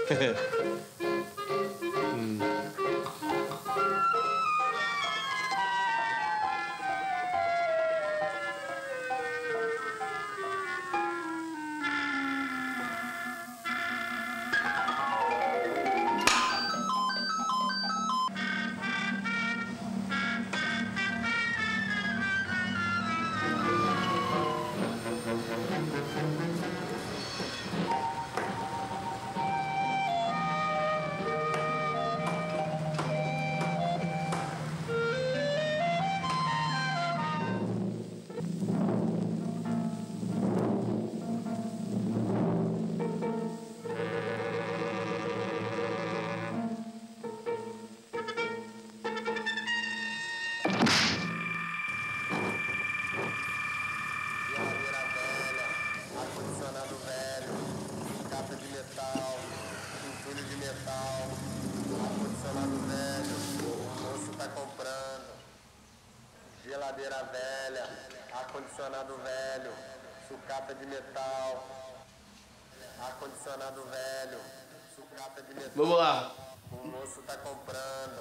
Geladeira velha, ar-condicionado velho, sucata de metal, ar-condicionado velho, sucata de metal. Vamos lá. O moço tá comprando.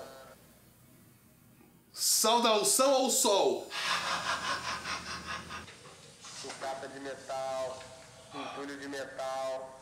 Saudação ao sol. Sucata de metal, entulho de metal,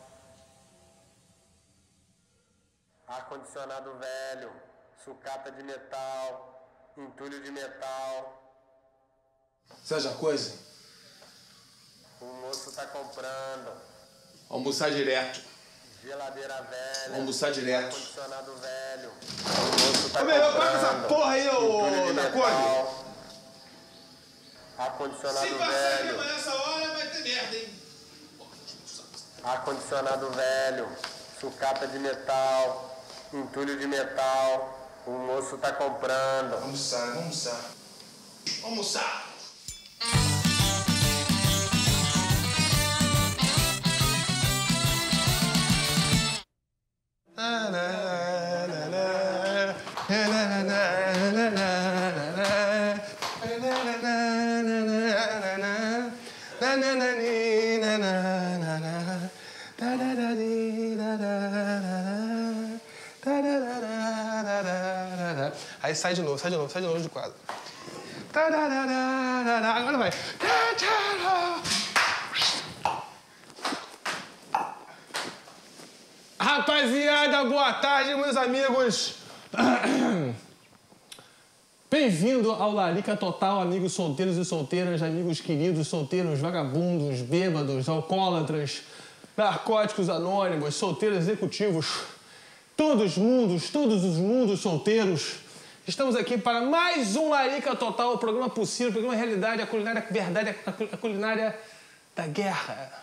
ar-condicionado velho, sucata de metal, entulho de metal. Seja coisa. O moço tá comprando. Almoçar direto. Geladeira velha. Almoçar direto. Ar-condicionado velho. O moço tá Ô, meu, comprando. paga essa porra aí, ô Nacone. Ar-condicionado velho. Se passar aqui amanhã essa hora, vai ter merda, hein? Ar-condicionado velho. Sucata de metal. Entulho de metal. O moço tá comprando. Vamos almoçar. Almoçar. Aí sai de novo do quadro. Agora vai. Rapaziada, boa tarde, meus amigos. Bem-vindo ao Larica Total, amigos solteiros e solteiras, amigos queridos, solteiros, vagabundos, bêbados, alcoólatras, narcóticos anônimos, solteiros executivos, todos os mundos solteiros. Estamos aqui para mais um Larica Total, o programa possível, o programa realidade, a culinária verdade, a culinária da guerra.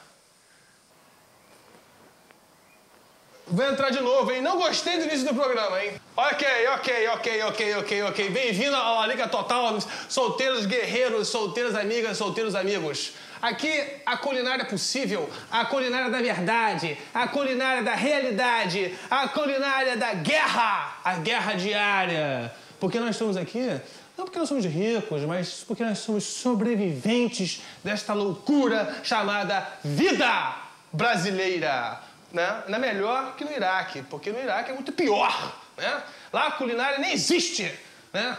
Vou entrar de novo, hein? Não gostei do início do programa, hein? Ok. Bem-vindo ao Larica Total, solteiros guerreiros, solteiras amigas, solteiros amigos. Aqui, a culinária possível, a culinária da verdade, a culinária da realidade, a culinária da guerra, a guerra diária. Por que nós estamos aqui? Não porque nós somos ricos, mas porque nós somos sobreviventes desta loucura chamada vida brasileira. Né? Não é melhor que no Iraque, porque no Iraque é muito pior. Né? Lá a culinária nem existe. Né?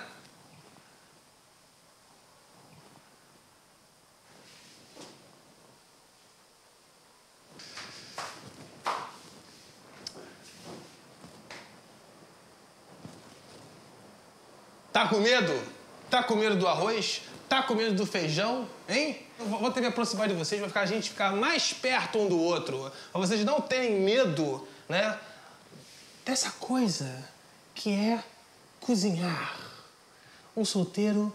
Tá com medo? Tá com medo do arroz? Tá com medo do feijão? Hein? Vou ter me aproximar de vocês, a gente ficar mais perto um do outro. Pra vocês não terem medo, né? Dessa coisa que é cozinhar. Um solteiro...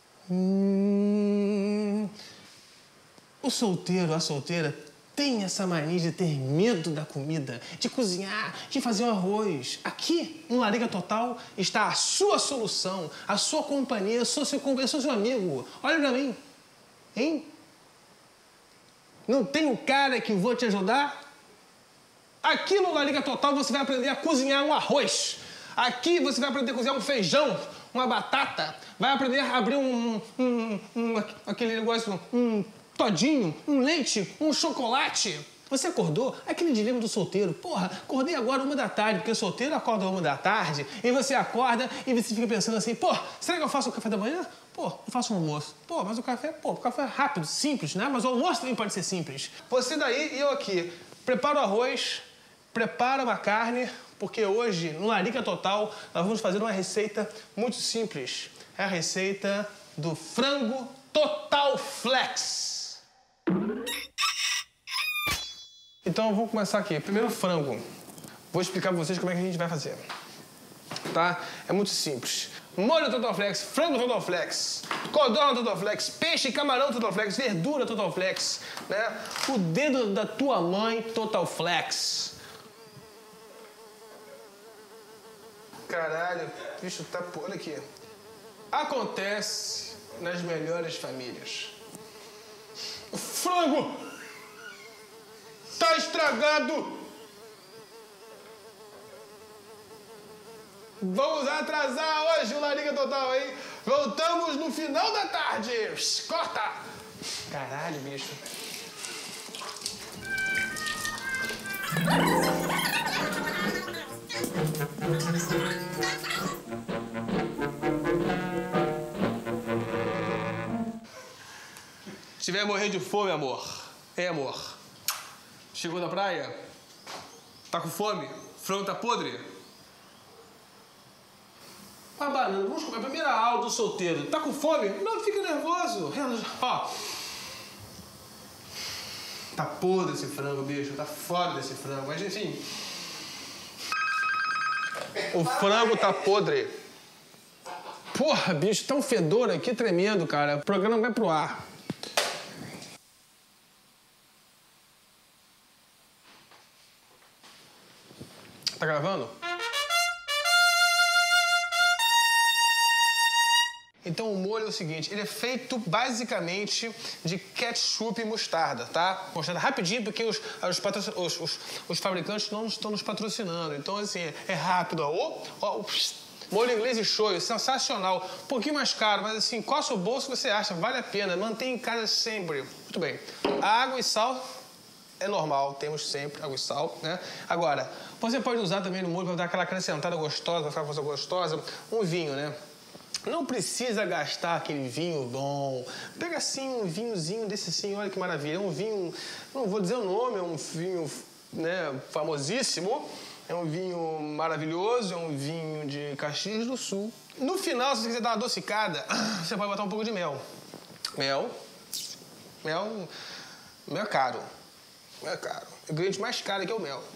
O solteiro, a solteira, tem essa mania de ter medo da comida, de cozinhar, de fazer um arroz. Aqui, no Larica Total, está a sua solução, a sua companhia, eu sou seu amigo. Olha pra mim. Hein? Não tem um cara que vou te ajudar? Aqui no Larica Total você vai aprender a cozinhar um arroz. Aqui você vai aprender a cozinhar um feijão, uma batata. Vai aprender a abrir aquele negócio, um todinho, um leite, um chocolate. Você acordou? Aquele dilema do solteiro. Porra, acordei agora 1 da tarde, porque o solteiro acorda 1 da tarde, e você acorda e você fica pensando assim, pô, será que eu faço o café da manhã? Pô, eu faço um almoço. Pô, mas o café é rápido, simples, né? Mas o almoço também pode ser simples. Você daí e eu aqui. Prepara o arroz, prepara uma carne, porque hoje, no Larica Total, nós vamos fazer uma receita muito simples. É a receita do frango Total Flex. Então, vamos começar aqui. Primeiro, frango. Vou explicar pra vocês como é que a gente vai fazer. Tá? É muito simples. Molho Total Flex, frango Total Flex, codorna Total Flex, peixe e camarão Total Flex, verdura Total Flex, né? O dedo da tua mãe Total Flex. Caralho, bicho tá... Olha aqui. Acontece nas melhores famílias. O frango tá estragado. Vamos atrasar hoje o Larica Total, hein? Voltamos no final da tarde. Corta! Caralho, bicho. Se tiver morrer de fome, amor. É, amor. Chegou da praia? Tá com fome? O frango tá podre? Ah, banana, vamos comer a primeira aula do solteiro. Tá com fome? Não, fica nervoso. Ó. Tá podre esse frango, bicho. Tá fora desse frango. Mas, enfim. O frango tá podre. Porra, bicho, tá um fedor aqui tremendo, cara. O programa vai pro ar. Tá gravando? Então o molho é o seguinte, ele é feito basicamente de ketchup e mostarda, tá? Mostarda rapidinho, porque os fabricantes não estão nos patrocinando. Então, assim, é rápido, ó. Molho inglês e shoyu, sensacional. Um pouquinho mais caro, mas assim, coça o bolso que você acha, vale a pena. Mantém em casa sempre. Muito bem. Água e sal é normal, temos sempre água e sal, né? Agora, você pode usar também no molho para dar aquela acrescentada gostosa, para ficar uma coisa gostosa, um vinho, né? Não precisa gastar aquele vinho bom. Pega assim um vinhozinho desse assim, olha que maravilha. É um vinho, não vou dizer o nome, é um vinho, né, famosíssimo. É um vinho maravilhoso, é um vinho de Caxias do Sul. No final, se você quiser dar uma adocicada, você pode botar um pouco de mel. Mel é caro. Mel é caro. O ingrediente mais caro aqui é o mel.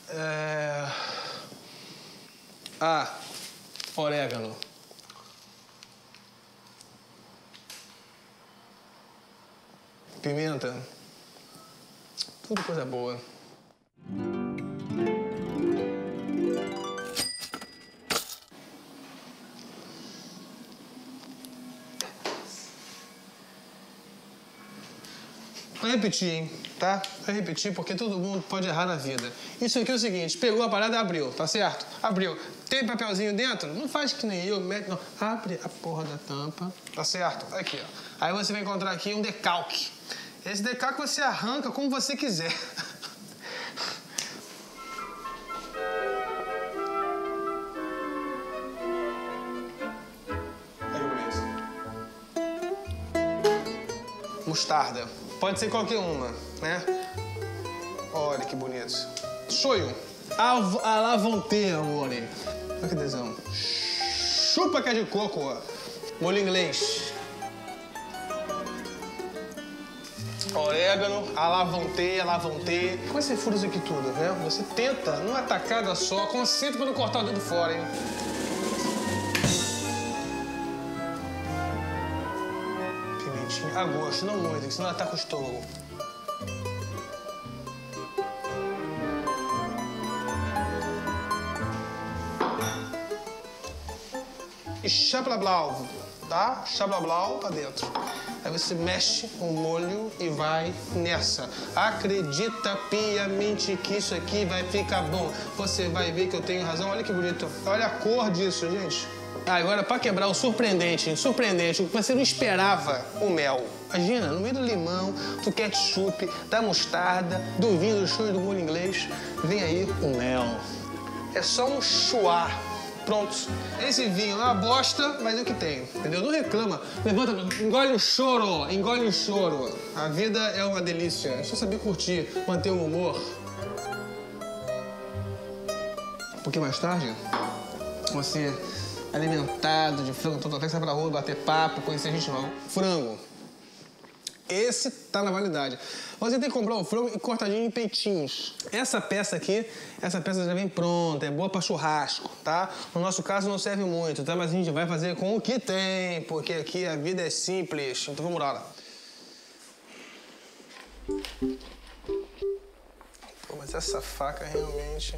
Orégano. Pimenta. Tudo coisa boa. Vai repetir, hein? Tá? Vai repetir porque todo mundo pode errar na vida. Isso aqui é o seguinte, pegou a parada e abriu, tá certo? Abriu. Tem papelzinho dentro? Não faz que nem eu, mete, não. Abre a porra da tampa, tá certo? Aqui, ó. Aí você vai encontrar aqui um decalque. Esse decalque você arranca como você quiser. Aí, bonito. Mostarda. Pode ser qualquer uma, né? Olha que bonito. Shoyu. A lavonte, amor. Olha que tesão. Chupa que é de coco, ó. Molho inglês. Orégano, a lavonte. Como você fura isso aqui tudo, né? Você tenta, numa tacada só, concentra pra não cortar o dedo fora, hein? Pimentinha a gosto, não muito, senão ela tá com o estômago. E chablau, tá? Chablau pra dentro. Aí você mexe o molho e vai nessa. Acredita piamente que isso aqui vai ficar bom. Você vai ver que eu tenho razão. Olha que bonito. Olha a cor disso, gente. Agora, para quebrar o surpreendente, o que você não esperava, o mel. Imagina, no meio do limão, do ketchup, da mostarda, do vinho, do show e do molho inglês, vem aí o mel. É só um chuá. Pronto. Esse vinho é uma bosta, mas é o que tem, entendeu? Não reclama. Levanta, engole o choro, engole o choro. A vida é uma delícia. É só saber curtir, manter o humor. Um pouquinho mais tarde, você alimentado de frango, todo sai pra rua, bater papo, conhecer gente nova. Frango. Esse tá na validade. Você tem que comprar o frango cortadinho em peitinhos. Essa peça aqui, já vem pronta, é boa pra churrasco, tá? No nosso caso não serve muito, tá? Mas a gente vai fazer com o que tem, porque aqui a vida é simples. Então vamos lá. Pô, mas essa faca realmente...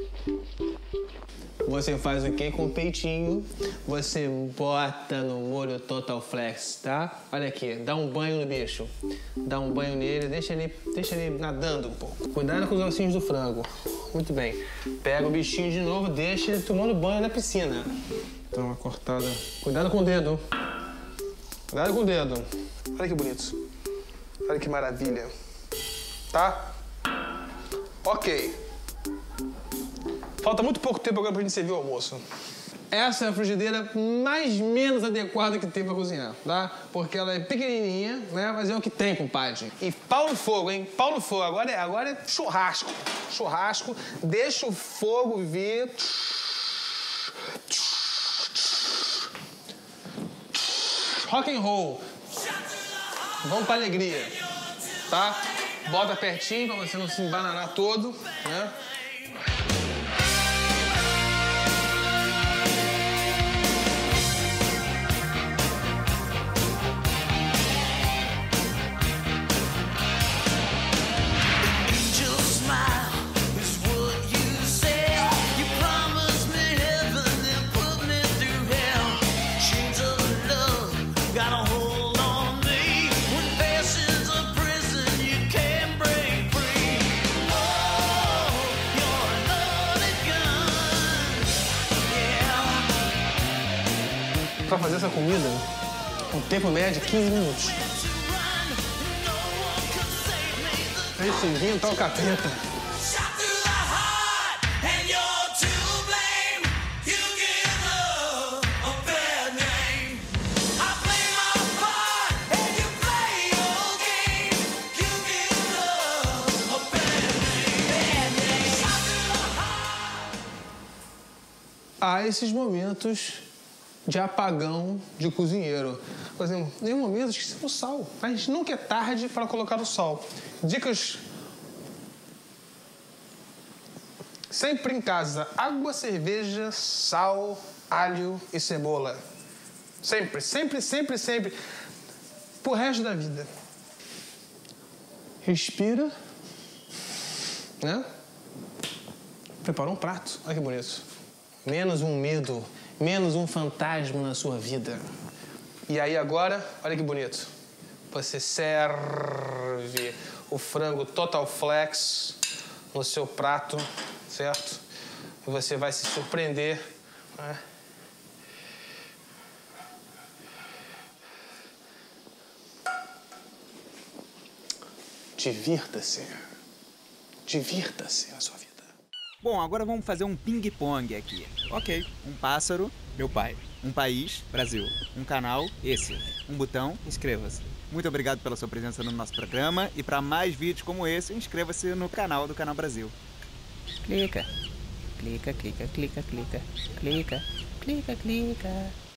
Você faz o que com o peitinho? Você bota no molho Total Flex, tá? Olha aqui, dá um banho no bicho. Dá um banho nele, deixa ele nadando um pouco. Cuidado com os ossinhos do frango. Muito bem. Pega o bichinho de novo, deixa ele tomando banho na piscina. Dá uma cortada. Cuidado com o dedo. Cuidado com o dedo. Olha que bonito. Olha que maravilha. Tá? Ok. Falta muito pouco tempo agora pra gente servir o almoço. Essa é a frigideira menos adequada que tem pra cozinhar, tá? Porque ela é pequenininha, né? Mas é o que tem, compadre. E pau no fogo, hein? Pau no fogo. Agora é churrasco. Churrasco. Deixa o fogo vir. Rock and roll. Vamos pra alegria, tá? Bota pertinho pra você não se embananar todo, né? Pra fazer essa comida, o tempo médio é 15 minutos. Esse vinho tá o capeta. Há esses momentos de apagão de cozinheiro. Por exemplo, em um momento esqueci o sal. Mas nunca é tarde para colocar o sal. Dicas. Sempre em casa, água, cerveja, sal, alho e cebola. Sempre, sempre, sempre, sempre. Pro resto da vida. Respira. Né? Preparou um prato. Olha que bonito. Menos um medo. Menos um fantasma na sua vida. E aí agora, olha que bonito. Você serve o frango Total Flex no seu prato, certo? E você vai se surpreender, né? Divirta-se. Divirta-se na sua vida. Bom, agora vamos fazer um ping-pong aqui. Ok, um pássaro, meu pai. Um país, Brasil. Um canal, esse. Um botão, inscreva-se. Muito obrigado pela sua presença no nosso programa e para mais vídeos como esse, inscreva-se no canal do Canal Brasil. Clica. Clica, clica, clica, clica. Clica, clica, clica.